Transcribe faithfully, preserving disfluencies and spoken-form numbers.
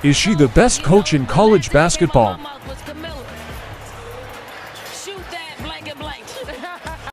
Is she the best coach in college basketball? Shoot that blank